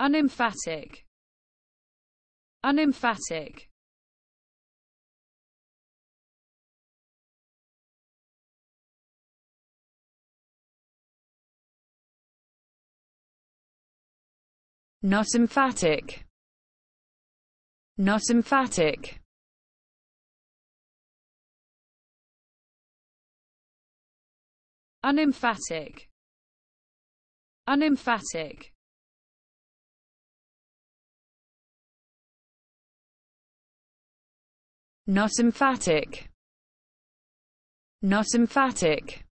Unemphatic. Unemphatic. Not emphatic. Not emphatic. Unemphatic. Unemphatic. Not emphatic. Not emphatic.